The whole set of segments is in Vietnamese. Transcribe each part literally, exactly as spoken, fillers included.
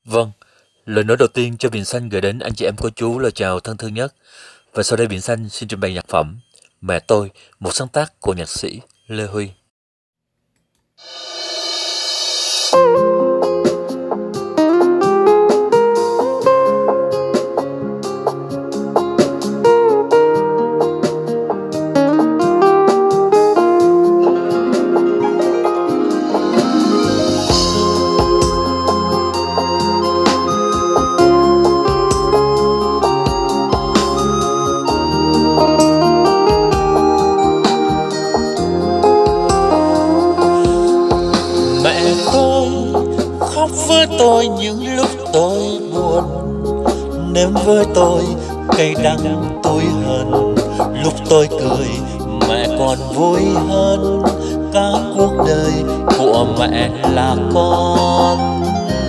Vâng, lời nói đầu tiên cho Vincent gửi đến anh chị em cô chú lời chào thân thương nhất. Và sau đây Vincent xin trình bày nhạc phẩm Mẹ tôi, một sáng tác của nhạc sĩ Lê Huy. Khóc với tôi những lúc tôi buồn, nếm với tôi cay đắng tôi hận. Lúc tôi cười mẹ còn vui hơn, cả cuộc đời của mẹ là con.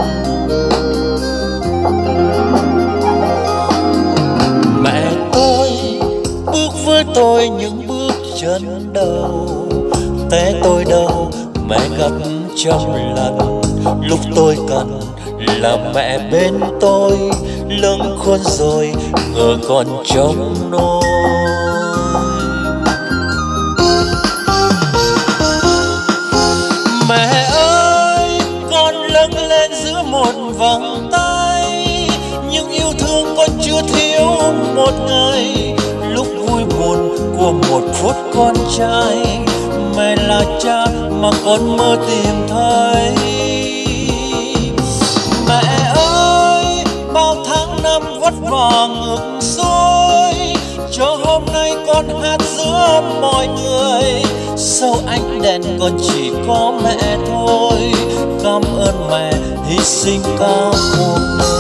Mẹ tôi bước với tôi những bước chân đầu, té tôi đâu mẹ gấp trăm lần. Lúc tôi cần là mẹ bên tôi, lớn khôn rồi ngờ còn trông nôi. Mẹ ơi, con lớn lên giữa một vòng tay, nhưng yêu thương con chưa thiếu một ngày. Lúc vui buồn của một phút con trai, mẹ là cha mà con mơ tìm thấy. Mẹ ơi, bao tháng năm vất vả ngược xuôi, cho hôm nay con hát giữa mọi người. Sau ánh đèn con chỉ có mẹ thôi, cảm ơn mẹ hy sinh cả cuộc đời.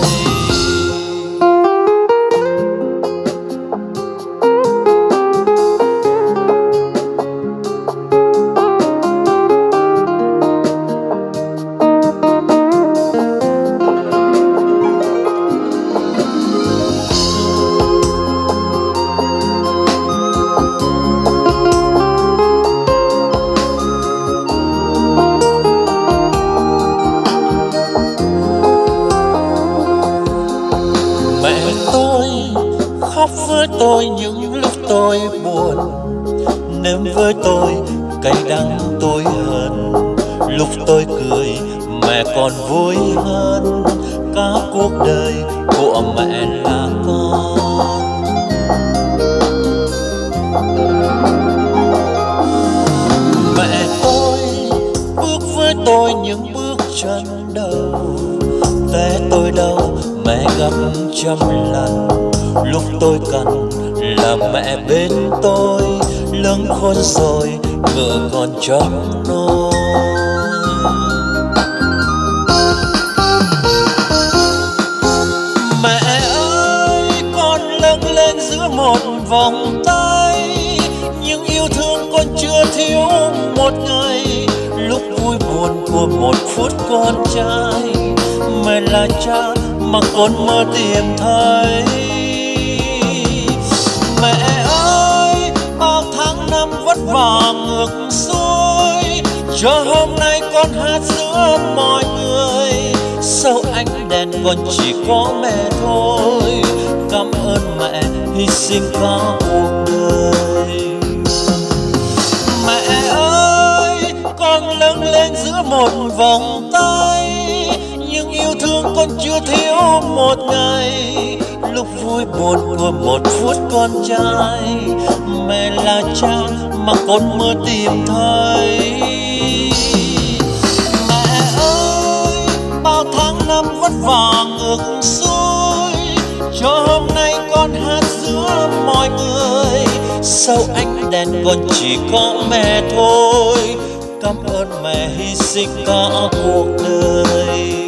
Khóc với tôi những lúc tôi buồn, nếm với tôi cay đắng tôi hận. Lúc tôi cười mẹ còn vui hơn, cả cuộc đời của mẹ là con. Mẹ tôi bước với tôi những bước chân đầu, té tôi đâu mẹ gấp trăm lần. Lúc tôi cần là mẹ bên tôi, lớn khôn rồi ngờ còn trong nôi. Mẹ ơi, con lớn lên giữa một vòng tay, nhưng yêu thương con chưa thiếu một ngày. Lúc vui buồn của một phút con trai, mẹ là cha mà con mơ tìm thấy. Mẹ ơi, bao tháng năm vất vả ngược xuôi, cho hôm nay con hát giữa mọi người. Sau ánh đèn còn chỉ có mẹ thôi, cảm ơn mẹ hy sinh cả cuộc đời. Mẹ ơi, con lớn lên giữa một vòng tay, nhưng yêu thương con chưa thiếu một ngày. Lúc vui buồn của một phút con trai, mẹ là cha mà con mơ tìm thấy. Mẹ ơi, bao tháng năm vất vả ngược xuôi, cho hôm nay con hát giữa mọi người. Sau ánh đèn còn chỉ có mẹ thôi, cảm ơn mẹ hy sinh cả cuộc đời.